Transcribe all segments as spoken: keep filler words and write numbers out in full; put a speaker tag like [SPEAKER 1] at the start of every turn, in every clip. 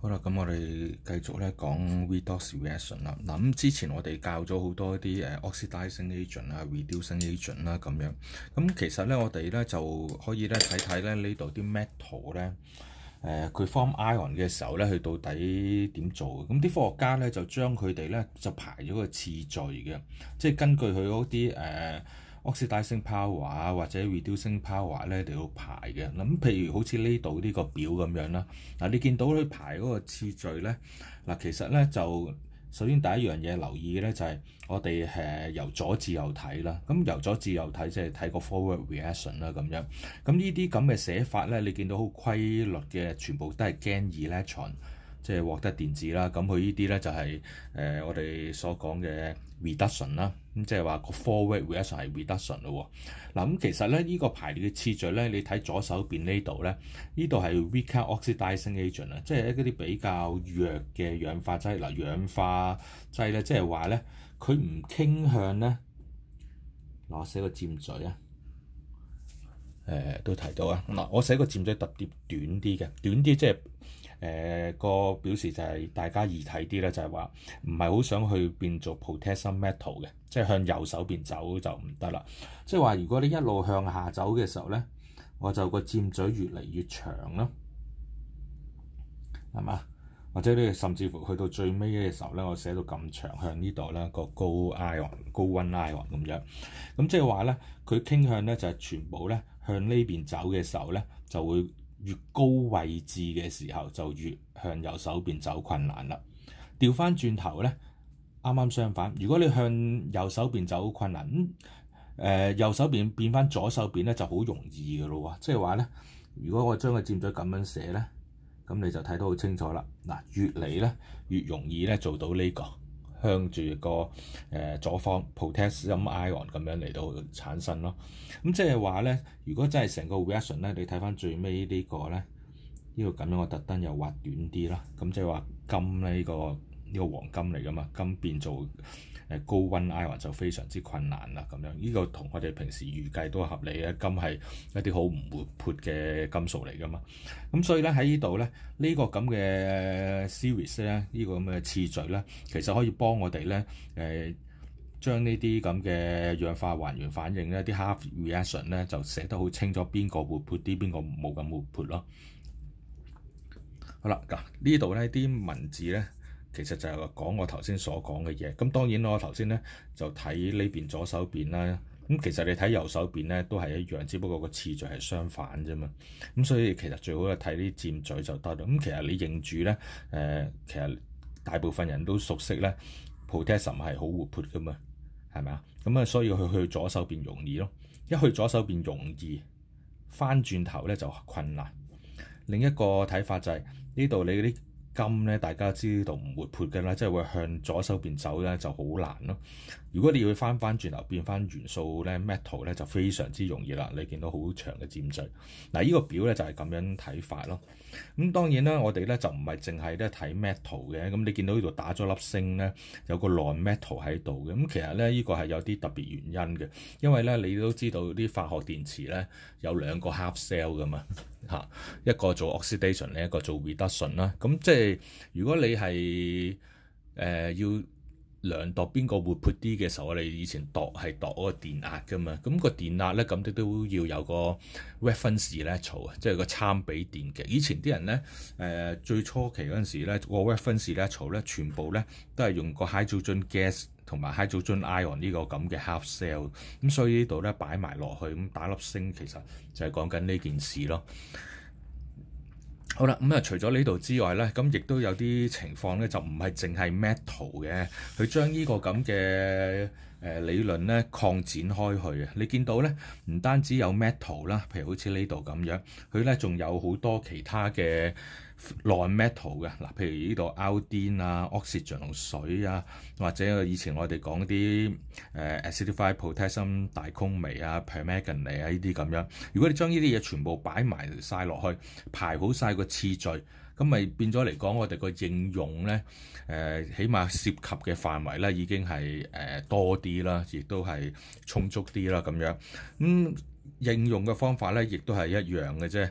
[SPEAKER 1] 好啦，咁我哋繼續咧講 redox reaction 啦。嗱，咁之前我哋教咗好多啲誒 oxidizing agent 啊、reducing agent 啦咁樣。咁其實咧，我哋咧就可以咧睇睇咧呢度啲 metal 咧，誒佢 form ion 嘅時候咧，佢到底點做？咁啲科學家咧就將佢哋咧就排咗個次序嘅，即係根據佢嗰啲誒oxidizing power 啊或者 reducing power 咧嚟到排嘅。咁譬如好似呢度呢個表咁樣啦，嗱你見到佢排嗰個次序咧，嗱其實咧就首先第一樣嘢留意嘅咧就係我哋誒由左至右睇啦。咁由左至右睇即係睇個 forward reaction 啦咁樣。咁呢啲咁嘅寫法咧，你見到好規律嘅，全部都係 gain electron，即係獲得電子啦。咁佢呢啲咧就係、是、誒、呃、我哋所講嘅 reduction 啦。咁即係話個 forward reaction 係 reduction 咯。嗱咁其實咧呢、這個排列嘅次序咧，你睇左手邊呢度咧，呢度係 weaker oxidizing agent 啊，即係一啲比較弱嘅氧化劑。嗱氧化劑咧，即係話咧佢唔傾向咧，嗱我寫個箭嘴啊。誒、呃、都提到啊，嗱我寫個箭嘴特別短啲嘅，短啲即係誒個表示就係大家易睇啲咧，就係話唔係好想去變做 potassium metal 嘅，即係向右手邊走就唔得啦。即係話如果你一路向下走嘅時候咧，我就個箭嘴越嚟越長咯，係嘛？或者你甚至乎去到最尾嘅時候咧，我寫到咁長向呢度咧個高 ion 高溫 ion 咁樣，咁即係話咧佢傾向咧就係全部咧向呢邊走嘅時候咧，就會越高位置嘅時候就越向右手邊走困難啦。調翻轉頭咧，啱啱相反，如果你向右手邊走困難，咁、呃、誒右手邊變翻左手邊咧就好容易嘅咯喎。即係話咧，如果我將個箭嘴咁樣寫咧，咁你就睇到好清楚啦。嗱，越嚟咧越容易咧做到呢、這個向住個誒、呃、左方 potassium ion 咁樣嚟到產生咯。咁即係話咧，如果真係成個 reaction 咧，你睇翻最尾呢個咧，呢、這個咁樣我特登又畫短啲啦。咁即係話金咧呢、這個呢、這個黃金嚟噶嘛，金變做誒高溫 ion 就非常之困難啦。咁樣呢、這個同我哋平時預計都合理嘅，金係一啲好唔活潑嘅金屬嚟噶嘛。咁所以咧喺呢度咧，呢、這個咁嘅 series 咧，呢、這個咁嘅次序咧，其實可以幫我哋咧誒將呢啲咁嘅氧化還原反應咧，啲 half reaction 咧就寫得好清楚，邊個活潑啲，邊個冇咁活潑咯。好啦，嗱呢度咧啲文字咧，其實就係講我頭先所講嘅嘢。咁當然我頭先咧就睇呢邊左手邊啦。咁其實你睇右手邊咧都係一樣，只不過個次序係相反啫嘛。咁所以其實最好係睇啲箭嘴就得啦。咁其實你認住咧，誒、呃、其實大部分人都熟悉咧 potassium 係好活潑噶嘛，係咪啊？咁啊，所以佢去左手邊容易咯。一去左手邊容易，翻轉頭咧就困難。另一個睇法就係、是、呢度你嗰啲金咧，大家知道唔活潑嘅啦，即係會向左手邊走咧就好難咯。如果你要翻翻轉頭變翻元素咧 metal 咧，就非常之容易啦。你見到好長嘅箭嘴，嗱呢個表咧就係咁樣睇法咯。咁當然啦，我哋咧就唔係淨係咧睇 metal 嘅。咁你見到呢度打咗粒星咧，有個 non-metal 喺度嘅。咁其實咧呢個係有啲特別原因嘅，因為咧你都知道啲化學電池咧有兩個 half cell 噶嘛。嚇，一個做 oxidation，另一個做 reduction 啦。咁即係如果你係誒、呃、要量度邊個活潑啲嘅時候，我哋以前度係度嗰個電壓噶嘛。咁、個電壓咧咁都都要有個 reference electrode 啊，即係個參比電極。以前啲人咧誒、呃、最初期嗰陣時咧，個 reference electrode 咧全部咧都係用個 hydrogen gas 同埋 hydrogen ion 呢個咁嘅 half cell，咁所以呢度咧擺埋落去，咁打粒星其實就係講緊呢件事咯。好啦，咁啊除咗呢度之外咧，咁亦都有啲情況咧就唔係淨係 metal 嘅，佢將呢個咁嘅誒理論咧擴展開去啊！你見到咧唔單止有 metal 啦，譬如好似呢度咁樣，佢咧仲有好多其他嘅 non-metal 嘅嗱，譬如呢度 iodine 啊、oxygen 同水啊，或者以前我哋講啲誒 acidified potassium 大纴鎂啊、permanganate 啊呢啲咁樣。如果你將呢啲嘢全部擺埋晒落去，排好晒個次序，咁咪變咗嚟講，我哋個應用咧誒、呃，起碼涉及嘅範圍咧已經係誒、呃、多啲啦，亦都係充足啲啦咁樣。咁、嗯、應用嘅方法咧，亦都係一樣嘅啫。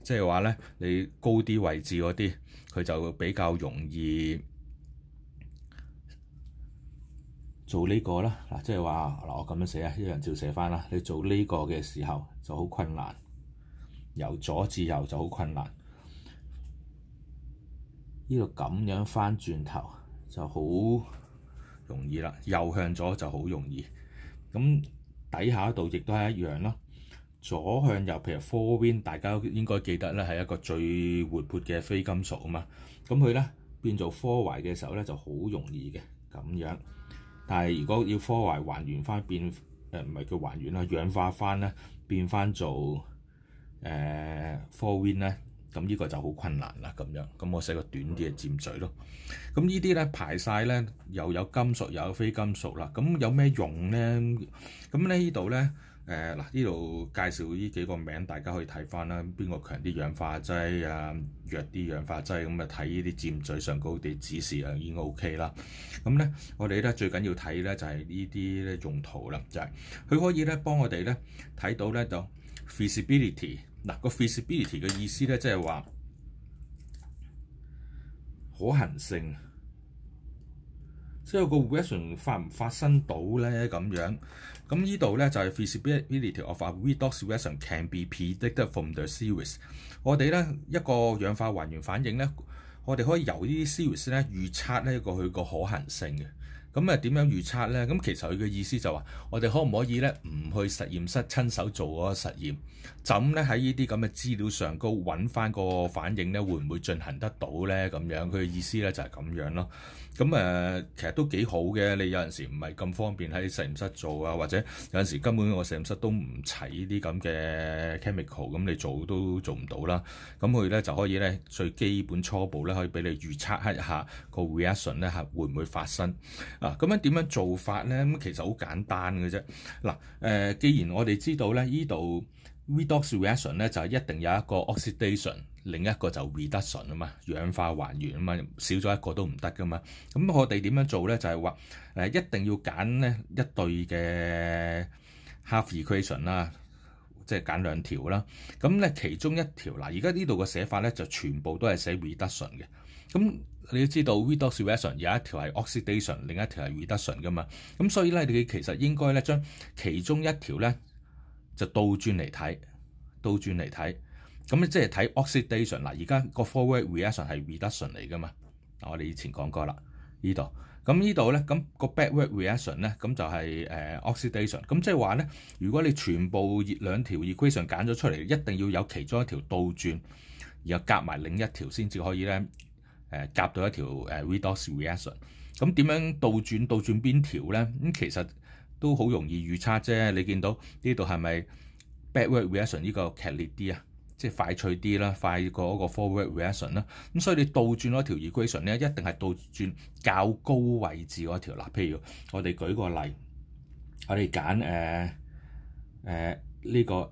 [SPEAKER 1] 即係話咧，你高啲位置嗰啲，佢就比較容易做呢個啦。嗱，即係話嗱，我咁樣寫啊，一樣照寫翻啦。你做呢個嘅時候就好困難，由左至右就好困難。呢度咁樣翻轉頭就好容易啦，右向左就好容易。咁底下度亦都係一樣咯。左向右，譬如 four wind， 大家應該記得咧，係一個最活潑嘅非金屬啊嘛。咁佢咧變做 four 懷嘅時候咧就好容易嘅咁樣。但係如果要 four 懷還原翻變誒唔係叫還原啦，氧化翻咧變翻做誒、呃、four wind 咧，咁呢個就好困難啦咁樣。咁我寫個短啲嘅尖嘴咯。咁呢啲咧排晒咧又有金屬又有非金屬啦。咁有咩用咧？咁咧呢度咧。誒嗱，呢度介紹呢幾個名，大家可以睇翻啦。邊個強啲氧化劑啊，弱啲氧化劑咁啊？睇呢啲尖嘴上高啲指示啊，已經 OK 啦。咁咧，我哋咧最緊要睇咧就係呢啲咧用途啦，就係、是、佢可以咧幫我哋咧睇到咧就 feasibility 嗱個 feasibility 嘅意思咧，即係話可行性。即係個 reaction 發唔發生到咧咁樣，咁呢度咧就係 feasibility of a redox reaction can be predicted from the series。我哋咧一個氧化還原反應咧，我哋可以由呢啲 series 咧預測呢個佢個可行性嘅。咁啊點樣預測咧？咁其實佢嘅意思就話，我哋可唔可以咧唔去實驗室親手做嗰個實驗，就咁咧喺呢啲咁嘅資料上高揾翻個反應咧，會唔會進行得到咧？咁樣佢嘅意思咧就係咁樣咯。咁誒、呃，其實都幾好嘅。你有陣時唔係咁方便喺實驗室做啊，或者有陣時根本個實驗室都唔齊呢啲咁嘅 chemical，咁你做都做唔到啦。咁佢咧就可以咧最基本初步咧可以俾你預測一下個 reaction 咧係會唔會發生啊？咁樣點樣做法咧？咁其實好簡單嘅啫。嗱、啊、誒、呃，既然我哋知道咧，呢度 redox reaction 咧就係一定有一個 oxidation。另一個就 reduction 啊嘛，氧化還原啊嘛，少咗一個都唔得噶嘛。咁我哋點樣做咧？就係話誒，一定要揀咧一對嘅 half equation 啦，即係揀兩條啦。咁咧其中一條嗱，而家呢度嘅寫法咧就全部都係寫 reduction 嘅。咁你要知道 redox reaction 有一條係 oxidation， 另一條係 reduction 噶嘛。咁所以咧，你其實應該咧將其中一條咧就倒轉嚟睇，倒轉嚟睇。咁你即係睇 oxidation 嗱，而家個 forward reaction 係 reduction 嚟噶嘛？我哋以前講過啦，呢度咁呢度咧，咁個 backward reaction 咧，咁就係誒 oxidation。咁即係話咧，如果你全部兩條 equation 揀咗出嚟，一定要有其中一條倒轉，然後夾埋另一條先至可以咧誒夾到一條誒 redox reaction。咁點樣倒轉？倒轉邊條咧？咁其實都好容易預測啫。你見到呢度係咪 backward reaction 呢個劇烈啲啊？即係快脆啲啦，快過嗰個 forward reaction 啦。咁所以你倒轉嗰條 equation 咧，一定係倒轉較高位置嗰條啦。譬如我哋舉個例，我哋揀誒誒呢個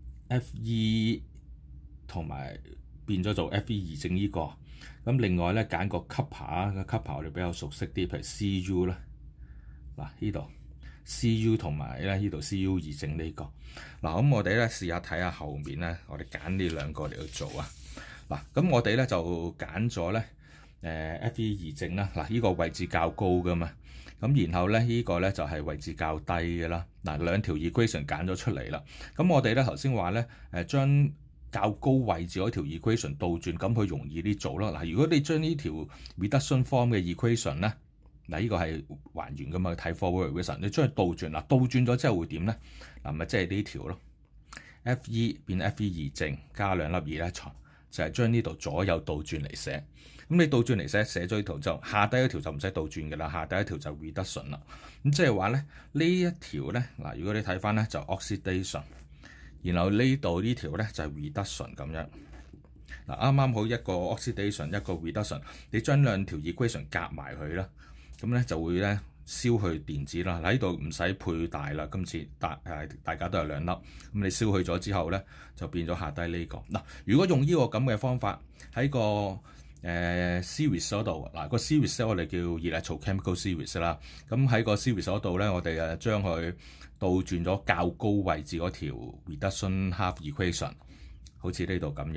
[SPEAKER 1] Fe 同埋變咗做 Fe 二正呢個。咁另外咧揀個 copper 個 copper 我哋比較熟悉啲，譬如 Cu 啦。嗱呢度 Cu 同埋咧呢度 Cu 二正呢個。嗱，咁我哋咧試下睇下後面咧，我哋揀呢兩個嚟去做啊。嗱，咁我哋咧就揀咗咧誒 Fe 二正啦。嗱，呢個位置較高噶嘛，咁然後咧呢個咧就係位置較低嘅啦。嗱，兩條 equation 揀咗出嚟啦。咁我哋咧頭先話咧誒將較高位置嗰條 equation 倒轉，咁佢容易啲做咯。嗱，如果你將呢條 reduction form 嘅 equation 咧，嗱呢個係還原噶嘛，睇 forward reaction，你將佢倒轉，嗱倒轉咗之後會點咧？嗱咪即係呢條咯 ，Fe 變 Fe 二正加兩粒 electron，就係將呢度左右倒轉嚟寫。咁你倒轉嚟寫，寫咗呢條就下低一條就唔使倒轉嘅啦，下低一條就 reduction 啦。咁即係話咧呢一條咧嗱，如果你睇翻咧就 oxidation， 然後呢度呢條咧就係 reduction 咁樣。嗱啱啱好一個 oxidation 一個 reduction， 你將兩條 equation 夾埋佢啦。咁咧就會咧燒去電子啦。嗱呢度唔使配大啦，今次大誒大家都有兩粒。咁你燒去咗之後咧，就變咗下低呢個。嗱，如果用呢個咁嘅方法喺個誒、呃、series 嗰度，嗱、個 series 咧我哋叫 electrochemical series 啦。咁喺個 series 嗰度咧，我哋誒將佢倒轉咗較高位置嗰條 reduction half equation，好似呢度咁樣。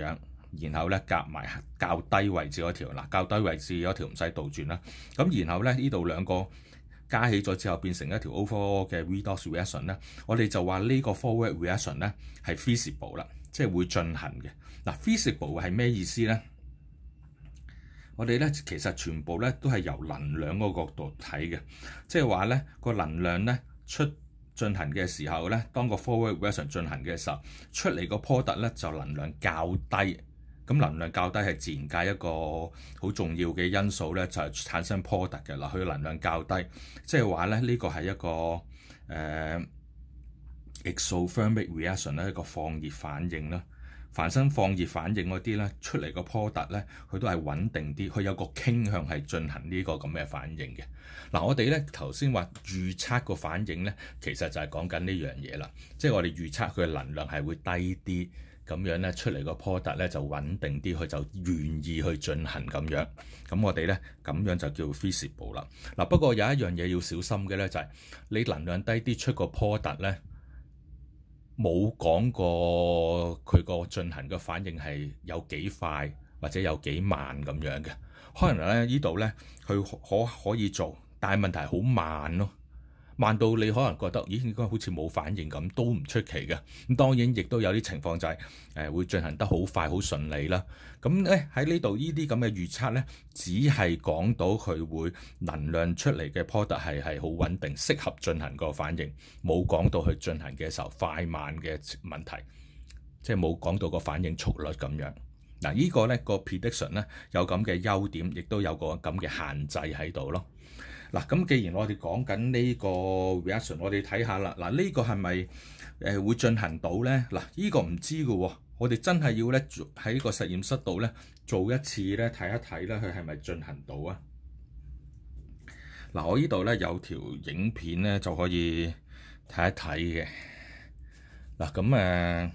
[SPEAKER 1] 然後咧夾埋較低位置嗰條，嗱較低位置嗰條唔使倒轉啦。咁然後咧呢度兩個加起咗之後變成一條 overall 嘅 redox reaction 咧，我哋就話呢個 forward reaction 咧係 feasible 啦，即係會進行嘅。嗱 feasible 係咩意思咧？我哋咧其實全部咧都係由能量嗰個角度睇嘅，即係話咧個能量咧出進行嘅時候咧，當個 forward reaction 進行嘅時候，出嚟個 product 咧就能量較低。咁能量較低係自然界一個好重要嘅因素咧，就係產生 product 嘅嗱。佢能量較低，即係話咧呢個係一個誒、呃、exothermic reaction 咧，一個放熱反應啦。凡生放熱反應嗰啲咧，出嚟個 product 咧，佢都係穩定啲，佢有個傾向係進行呢個咁嘅反應嘅。嗱，我哋咧頭先話預測個反應咧，其實就係講緊呢樣嘢啦，即係我哋預測佢嘅能量係會低啲，咁樣咧出嚟個 product 咧就穩定啲，佢就願意去進行咁樣。咁我哋咧咁樣就叫 feasible 啦。嗱，不過有一樣嘢要小心嘅咧，就係你能量低啲出個 product 咧。冇講過佢個進行嘅反應係有幾快或者有幾慢咁樣嘅，可能咧呢度咧佢可可以做，但係問題好慢咯，慢到你可能覺得咦應該好似冇反應咁，都唔出奇嘅。咁當然亦都有啲情況就係誒會進行得好快好順利啦。咁咧喺呢度呢啲咁嘅預測咧，只係講到佢會能量出嚟嘅 product 係係好穩定，適合進行個反應，冇講到佢進行嘅時候快慢嘅問題，即係冇講到個反應速率咁樣。嗱，呢個咧個 prediction 咧有咁嘅優點，亦都有個咁嘅限制喺度咯。嗱，咁既然我哋講緊呢個 reaction，我哋睇下啦。嗱，呢個係咪誒會進行到咧？嗱，呢個唔知嘅喎。我哋真係要咧喺個實驗室度咧做一次咧睇一睇咧，佢係咪進行到啊？嗱，我呢度咧有條影片咧就可以睇一睇嘅。嗱，咁誒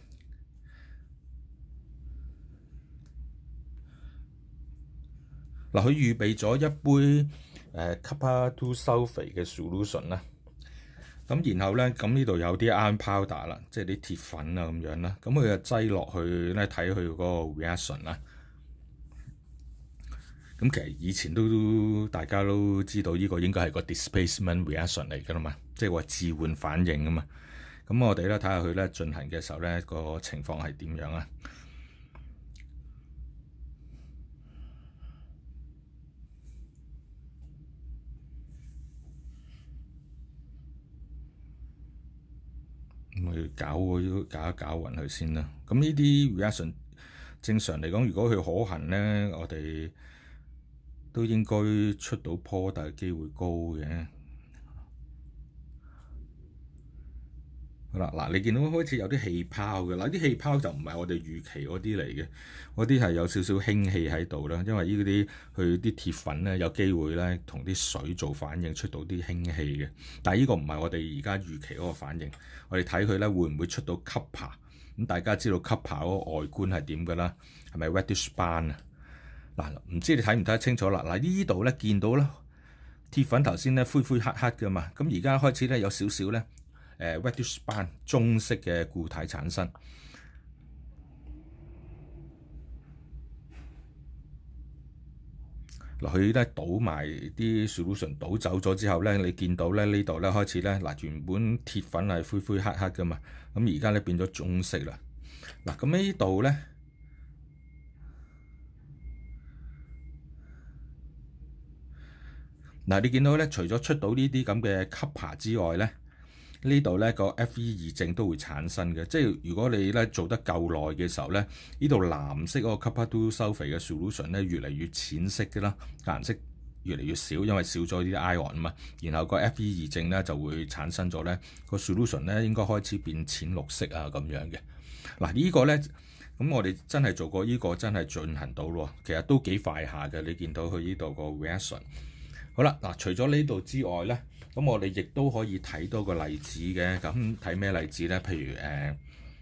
[SPEAKER 1] 嗱，佢預備咗一杯誒 copper two sulfate 嘅 solution 啦。咁然後咧，咁呢度有啲 iron powder 啦，即係啲鐵粉啊咁樣啦。咁佢就擠落去咧睇佢嗰個 reaction 啦。咁其實以前都大家都知道呢個應該係個 displacement reaction 嚟㗎啦嘛，即係話置換反應啊嘛。咁我哋咧睇下佢咧進行嘅時候咧個情況係點樣啊？咁去搞嗰搞一搞勻佢先啦。咁呢啲 reaction 正常嚟講，如果佢可行咧，我哋都應該出到 product 嘅機會高嘅。好啦，嗱，你見到開始有啲氣泡嘅，嗱，啲氣泡就唔係我哋預期嗰啲嚟嘅，嗰啲係有少少氫氣喺度啦。因為呢啲佢啲鐵粉咧有機會咧同啲水做反應，出到啲氫氣嘅。但係呢個唔係我哋而家預期嗰個反應。我哋睇佢咧會唔會出到 copper？ 咁大家知道 copper 嗰個外觀係點㗎啦？係咪 reddish band 啊？嗱，唔知你睇唔睇得清楚啦？嗱，呢度咧見到咧鐵粉頭先咧灰灰黑黑㗎嘛，咁而家開始咧有少少咧。誒 reddish band 棕色嘅固體產生。嗱，佢咧倒埋啲 solution 倒走咗之後咧，你見到咧呢度咧開始咧嗱，原本鐵粉係灰灰黑黑㗎嘛，咁而家咧變咗棕色啦。嗱，咁呢度咧嗱，你見到咧除咗出到呢啲咁嘅 copper 之外咧。呢度咧個 F E 二正都會產生嘅，即係如果你咧做得夠耐嘅時候咧，呢度藍色嗰個 copper two sulfate 嘅 solution 咧越嚟越淺色嘅啦，顏色越嚟越少，因為少咗啲 ion 啊嘛。然後個 F E 二正咧就會產生咗咧個 solution 咧應該開始變淺綠色啊咁樣嘅。嗱、這個、呢個咧咁我哋真係做過呢個真係進行到咯，其實都幾快下嘅。你見到佢呢度個 reaction。好啦，嗱，除咗呢度之外咧，咁我哋亦都可以睇多個例子嘅。咁睇咩例子咧？譬如誒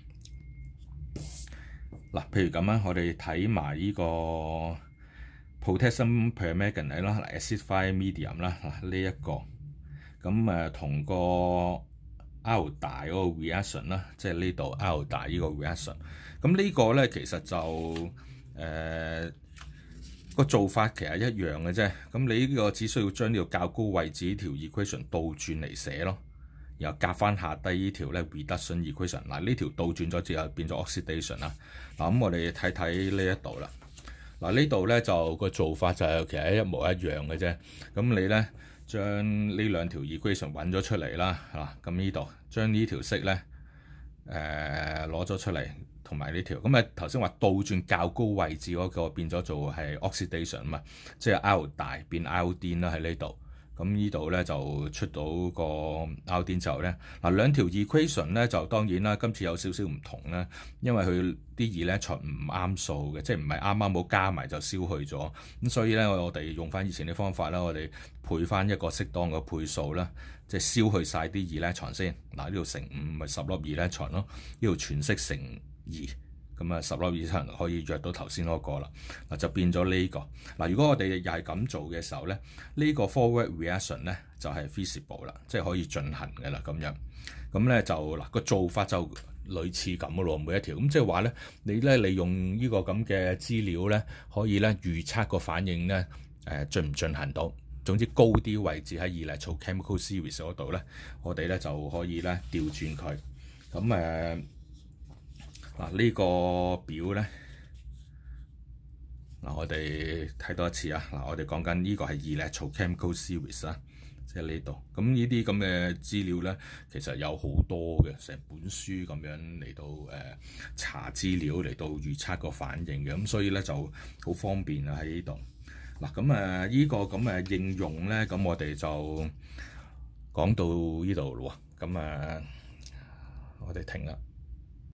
[SPEAKER 1] 嗱、呃，譬如咁啊，我哋睇埋呢個 potassium permanganate 啦，acidified medium 啦，嗱呢一個咁誒同個 R 大嗰個 reaction 啦，即係呢度 R 大呢個 reaction。咁呢個咧其實就誒、呃個做法其實一樣嘅啫。咁你呢個只需要將呢個較高位置呢條 equation 倒轉嚟寫咯，然後夾翻下低呢條咧 reduction equation。嗱呢條倒轉咗之後變咗 oxidation 啦。嗱咁我哋睇睇呢一度啦。嗱呢度咧就個做法就係其實一模一樣嘅啫。咁你咧將呢兩條 equation 揾咗出嚟啦，嚇咁呢度將呢條式咧誒攞咗出嚟，同埋呢條咁啊頭先話倒轉較高位置嗰個變咗做係 oxidation 啊嘛，即係 R 大變 iodine 啦喺呢度。咁呢度咧就出到個 iodine 之後咧，嗱兩條 equation 咧就當然啦，今次有少少唔同啦，因為佢啲 electron 唔啱數嘅，即係唔係啱啱好加埋就消去咗，咁所以咧我哋用翻以前啲方法啦，我哋配翻一個適當嘅配數啦，即係消去晒啲 electron先。嗱呢度乘五咪十粒 electron咯，呢度全式乘二。咁啊，十粒以上可以約到頭先嗰個啦，嗱就變咗呢個。嗱，如果我哋又係咁做嘅時候咧，呢個 forward reaction 咧就係 feasible 啦，即係可以進行嘅啦咁樣。咁咧就嗱個做法就類似咁嘅咯，每一條。咁即係話咧，你咧利用呢個咁嘅資料咧，可以咧預測個反應咧誒進唔進行到。總之高啲位置喺 electrochemical series 嗰度咧，我哋咧就可以咧調轉佢。咁誒。嗱呢個表咧，嗱我哋睇多一次啊！嗱我哋講緊呢個係 electrochemical series 啦，即係呢度。咁呢啲咁嘅資料咧，其實有好多嘅，成本書咁樣嚟到誒、呃、查資料嚟到預測個反應嘅，咁所以咧就好方便啊喺呢度。嗱咁誒呢個咁嘅應用咧，咁我哋就講到呢度咯喎。咁誒我哋停啦。